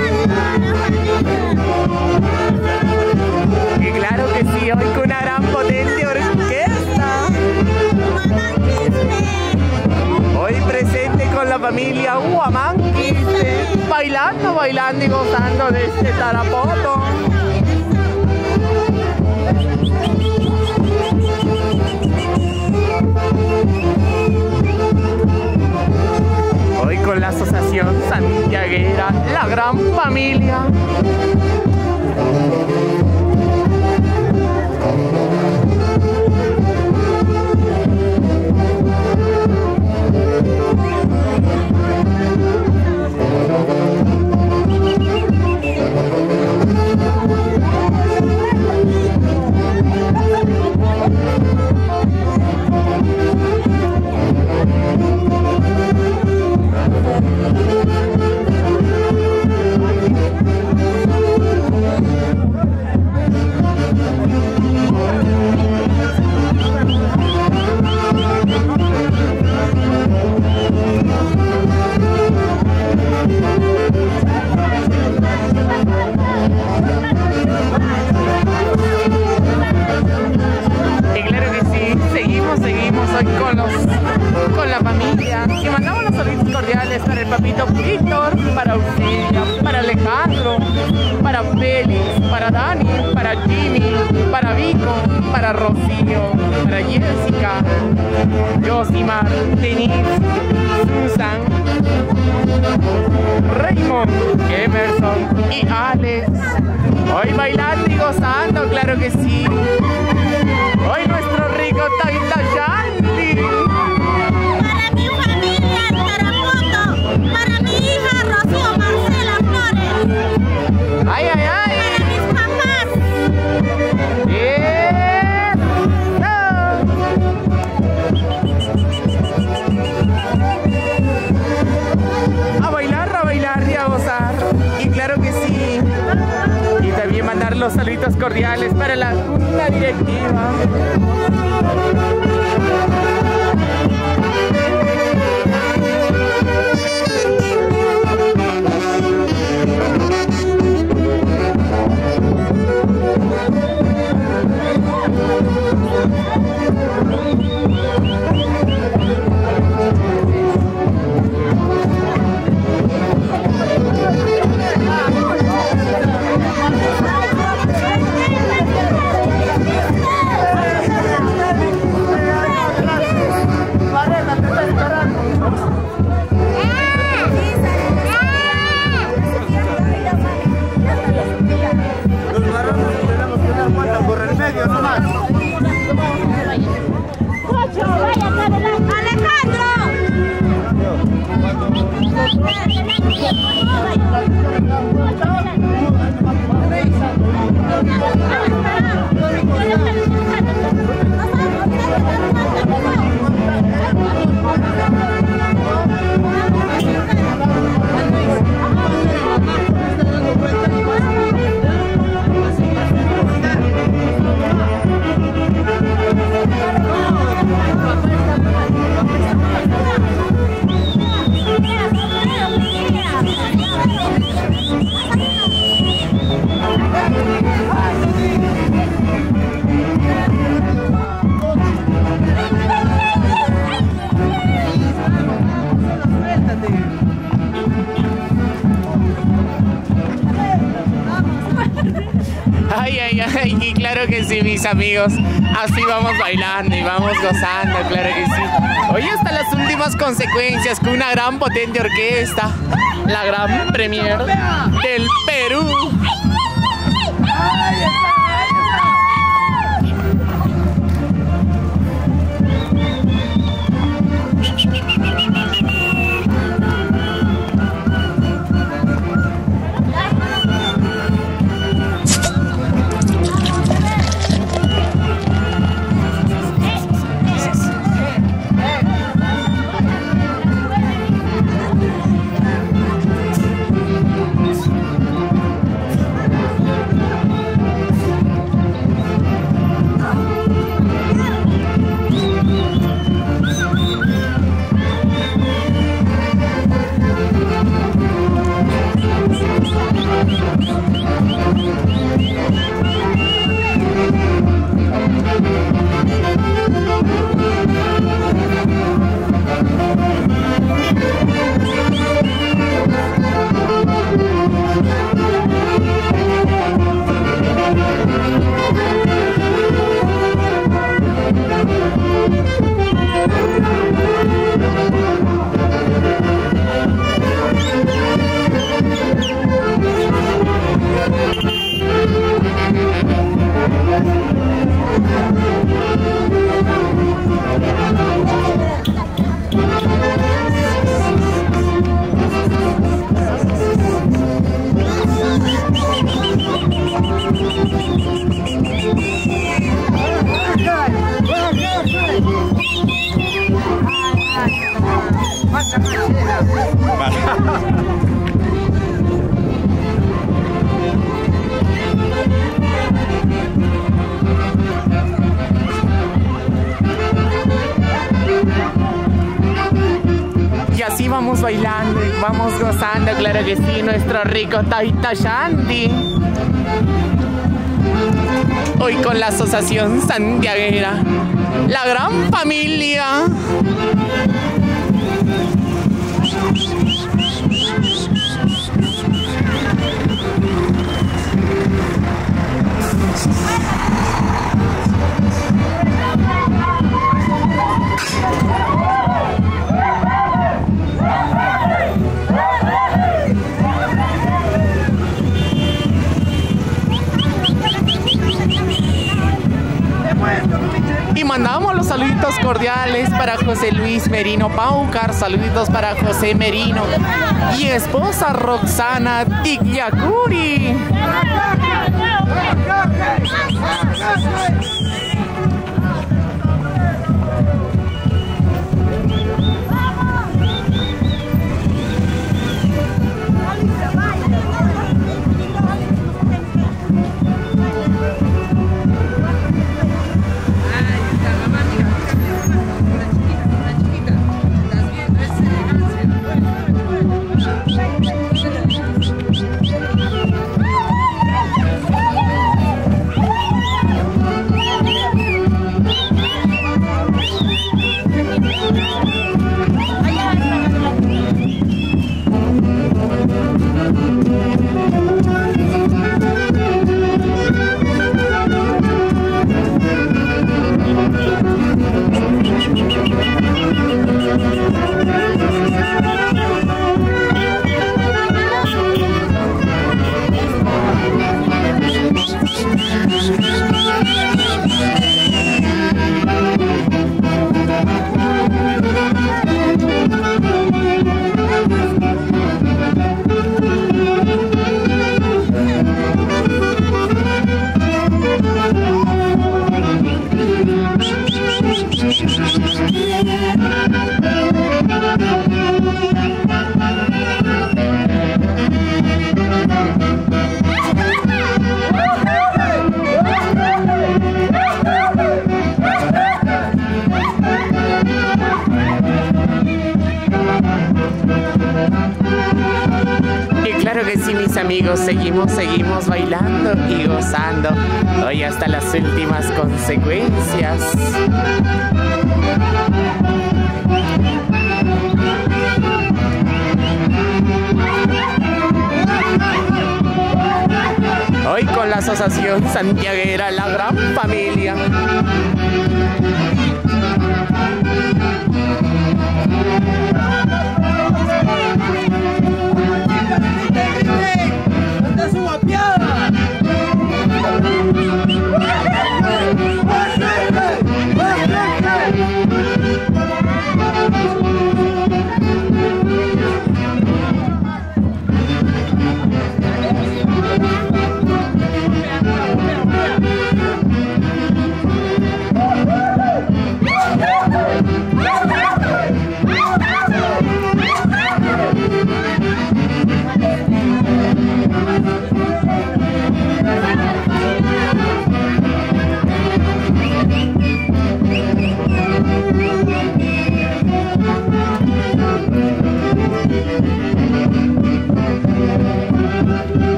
Y claro que sí, hoy con una gran potente orquesta. Hoy presente con la familia Huamanquis, bailando, bailando y gozando de este tarapoto. Hoy con la Asociación Santiaguera, la gran familia. Con, los, con la familia y mandamos los saludos cordiales para el papito Víctor, para Auxilia, para Alejandro, para Félix, para Dani, para Jimmy, para Vico, para Rocío, para Jessica, Josimar, Denise, Susan, Raymond, Emerson y Alex. Hoy bailando y gozando, claro que sí. Hoy nuestro rico Taita Yandy. Para mi familia Tarapoto, para mi hija Rocío Marcela Flores. Ay, ay, ay. Para mis papás. Bien. No. A bailar, a bailar y a gozar. Y claro que sí. Y también mandar los saludos cordiales para la junta directiva. Ay, ay, ay, y claro que sí, mis amigos, así vamos bailando y vamos gozando, claro que sí. Hoy hasta las últimas consecuencias con una gran potente orquesta, la gran premier del Perú. Y así vamos bailando y vamos gozando, claro que sí, nuestro rico Taita Shanti. Hoy con la Asociación Santiaguera, la gran familia. Y mandamos los saluditos cordiales para José Luis Merino Paucar, saluditos para José Merino y esposa Roxana Tigliacuri. Amigos, seguimos, seguimos bailando y gozando hoy hasta las últimas consecuencias. Hoy con la Asociación Santiaguera, la gran familia.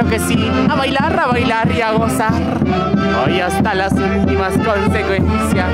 que sí, a bailar, a bailar y a gozar. Hoy hasta las últimas consecuencias.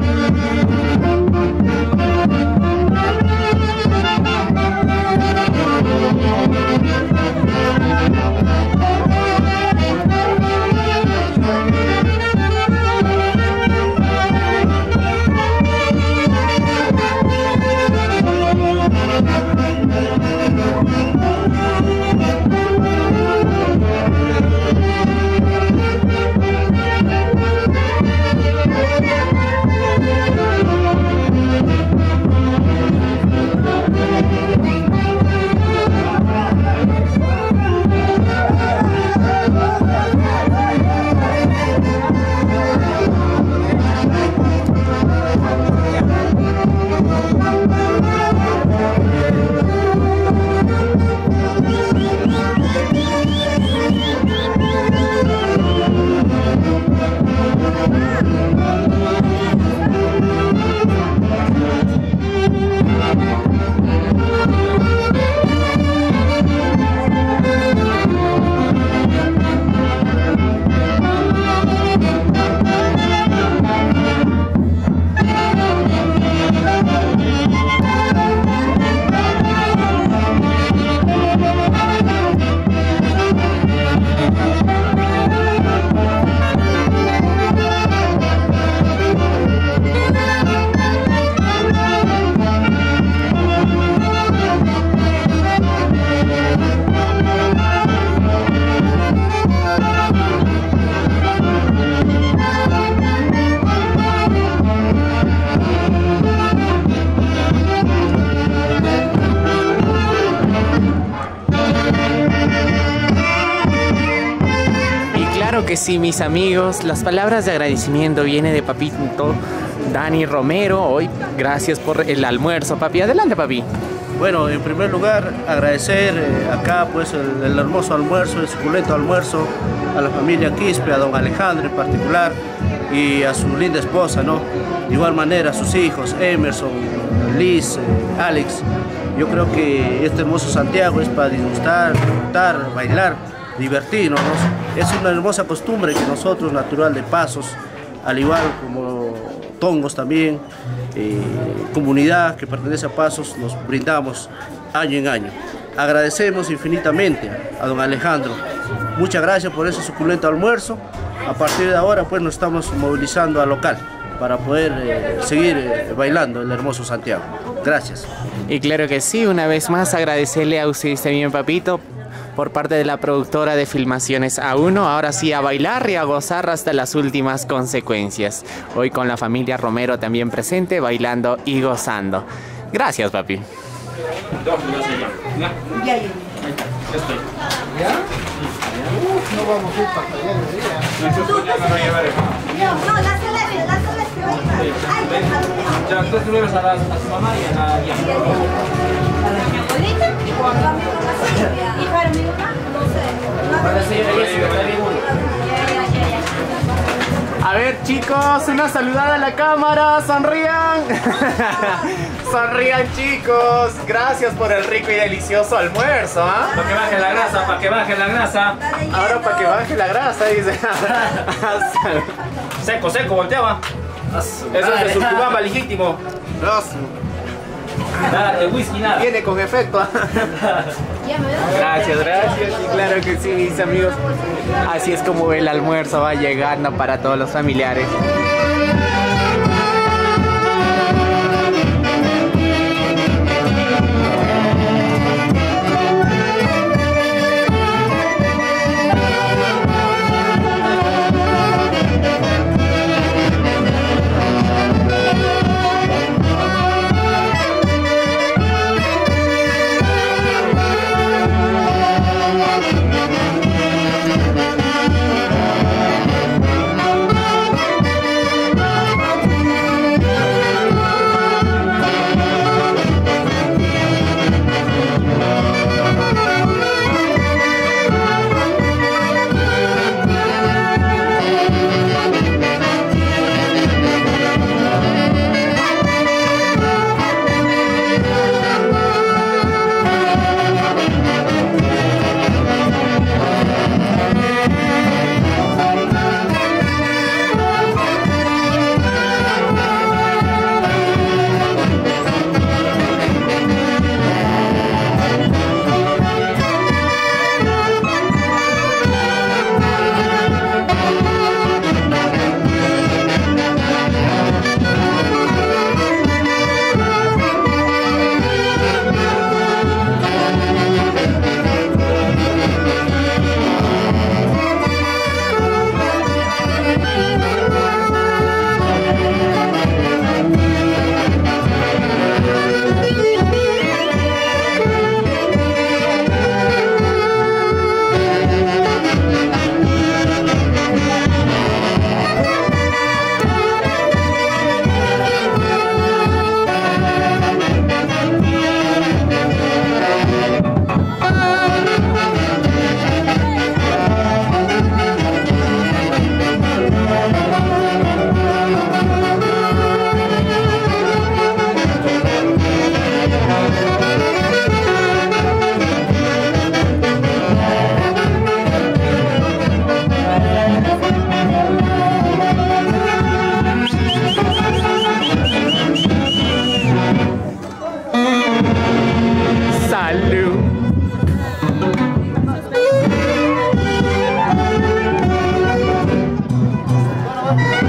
Que sí, mis amigos, las palabras de agradecimiento viene de papito Dani Romero. Hoy, gracias por el almuerzo, papi. Adelante, papi. Bueno, en primer lugar, agradecer eh, acá pues el, el hermoso almuerzo, el suculento almuerzo a la familia Quispe, a don Alejandro en particular y a su linda esposa, ¿no? De igual manera a sus hijos, Emerson, Liz, eh, Alex. Yo creo que este hermoso Santiago es para disfrutar, disfrutar, bailar, divertirnos. Es una hermosa costumbre que nosotros, natural de Pasos, al igual como Tongos también, eh, comunidad que pertenece a Pasos, nos brindamos año en año. Agradecemos infinitamente a don Alejandro. Muchas gracias por ese suculento almuerzo. A partir de ahora pues nos estamos movilizando al local para poder eh, seguir eh, bailando el hermoso Santiago. Gracias. Y claro que sí, una vez más agradecerle a usted también, papito, por parte de la productora de Filmaciones A uno, ahora sí a bailar y a gozar hasta las últimas consecuencias. Hoy con la familia Romero también presente, bailando y gozando. Gracias, papi. Ya, ya. Ya estoy. ¿Ya? No vamos a ir para allá. No, no, la celeste, la celeste. Ya, entonces tú ves a la mamá y a la... ¿A la abuelita? ¿Y para mi mamá? No sé. A ver, chicos, una saludada a la cámara, sonrían. Sonrían, chicos. Gracias por el rico y delicioso almuerzo, ¿ah? ¿eh? Para que baje la grasa, para que baje la grasa. Ahora para que baje la grasa, dice. Seco, seco, volteaba. Eso es de su cubamba legítimo. Nada de whisky, nada. Viene con efecto. Gracias, gracias. Y claro que sí, mis amigos. Así es como el almuerzo va llegando para todos los familiares. Thank you.